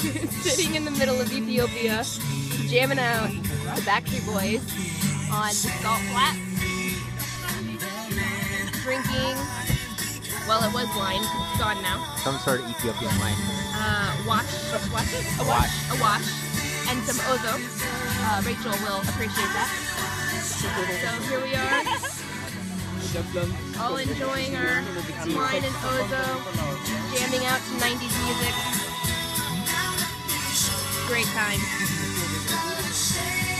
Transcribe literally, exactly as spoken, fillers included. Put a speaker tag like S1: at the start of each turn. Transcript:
S1: sitting in the middle of Ethiopia, jamming out the Backstreet Boys on the salt flats, drinking, well, it was wine, it's gone now.
S2: Some sort of Ethiopian wine.
S1: Uh, wash, wash it?
S2: A wash.
S1: A wash, and some Ozo. Uh, Rachel will appreciate that. So here we are, all enjoying our wine and Ozo, jamming out to nineties music. Great time.